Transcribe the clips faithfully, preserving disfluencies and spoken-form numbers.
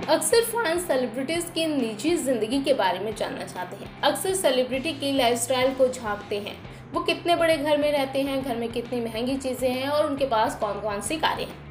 अक्सर fans celebrities की निजी जिंदगी के बारे में जानना चाहते हैं। अक्सर सेलिब्रिटी की लाइफस्टाइल को झांकते हैं। वो कितने बड़े घर में रहते हैं, घर में कितनी महंगी चीजें हैं और उनके पास कौन कौन सी कारें हैं।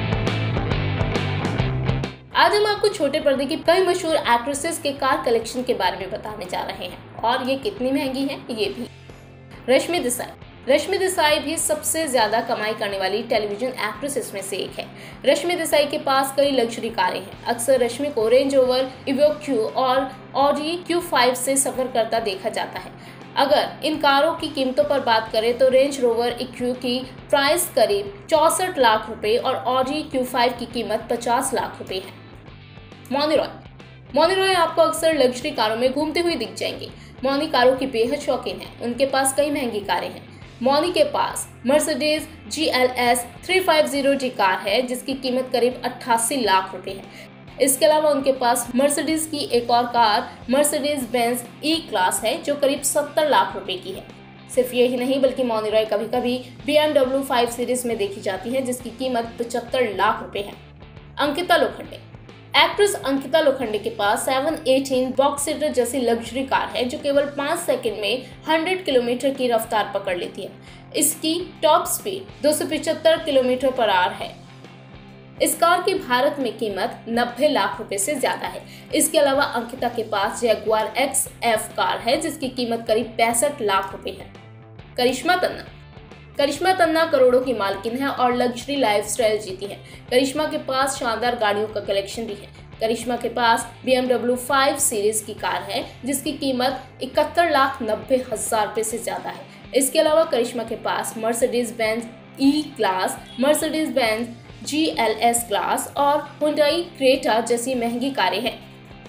आज हम आपको छोटे पर्दे की कई मशहूर एक्ट्रेसेस के कार कलेक्शन के बारे में बताने जा रहे हैं और ये कितनी महंगी है ये भी। रश्मि देसाई रश्मि देसाई भी सबसे ज्यादा कमाई करने वाली टेलीविजन एक्ट्रेसेस में से एक है। रश्मि देसाई के पास कई लग्जरी कारें हैं। अक्सर रश्मि को रेंज रोवर इवोक क्यू और ऑडी क्यू फाइव से सफर करता देखा जाता है। अगर इन कारों की कीमतों पर बात करें तो रेंज रोवर इक्यू की प्राइस करीब चौसठ लाख रुपए और ऑडी क्यू फाइव की कीमत पचास लाख रुपए है। मौनी रॉय मौनी रॉय आपको अक्सर लग्जरी कारों में घूमते हुए दिख जाएंगे। मौनी कारों की बेहद शौकीन है। उनके पास कई महंगी कारें हैं। मौनी के पास Mercedes G L S three fifty D car है जिसकी कीमत करीब अट्ठासी लाख रुपए है। इसके अलावा उनके पास मर्सिडीज की एक और car Mercedes Benz E class है जो करीब सत्तर लाख रुपए की है। सिर्फ यही नहीं बल्कि मौनी रॉय कभी कभी B M W five series में देखी जाती है जिसकी कीमत पचहत्तर लाख रुपए है। अंकिता लोखंडे एक्ट्रेस अंकिता लोखंडे के पास सेवन एटीन बॉक्स सीटर जैसी लग्जरी कार है जो केवल पाँच सेकंड में सौ किलोमीटर की रफ्तार पकड़ लेती है। इसकी टॉप स्पीड दो सौ पचहत्तर किलोमीटर पर आवर है। इस कार की भारत में कीमत नब्बे लाख रुपए से ज्यादा है। इसके अलावा अंकिता के पास जैगुआर एक्स एफ कार है जिसकी कीमत करीब पैंसठ लाख रुपए है। करिश्मा तन्ना करिश्मा तन्ना करोड़ों की मालकिन है और लग्जरी लाइफस्टाइल जीती है। करिश्मा के पास शानदार गाड़ियों का कलेक्शन भी है। करिश्मा के पास B M W five series की कार है जिसकी कीमत इकहत्तर लाख नब्बे हजार रुपए से ज्यादा है। इसके अलावा करिश्मा के पास Mercedes Benz E class, Mercedes Benz G L S class और हुंडई क्रेटा जैसी महंगी कारें हैं।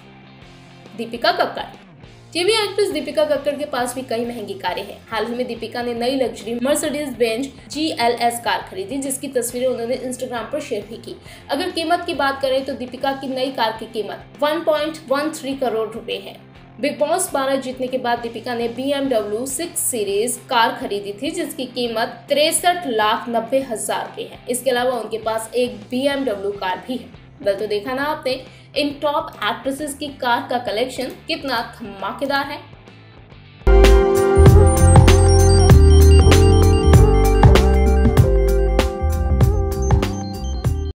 दीपिका कक्कड़ टीवी एक्ट्रेस दीपिका कक्कड़ के पास भी कई महंगी कारें हैं। हाल ही में दीपिका ने नई luxury Mercedes Benz G L S car खरीदी जिसकी तस्वीरें उन्होंने इंस्टाग्राम पर शेयर भी की। अगर कीमत की बात करें तो दीपिका की नई कार की कीमत एक पॉइंट एक तीन करोड़ रुपए है। बिग बॉस बारह जीतने के बाद दीपिका ने B M W six series car खरीदी थी जिसकी कीमत तिरसठ लाख नब्बे हजार रुपए है। इसके अलावा उनके पास एक बी एम डब्ल्यू कार भी है। बल तो देखा ना आपने इन टॉप एक्ट्रेसेस की कार का कलेक्शन कितना धमाकेदार है।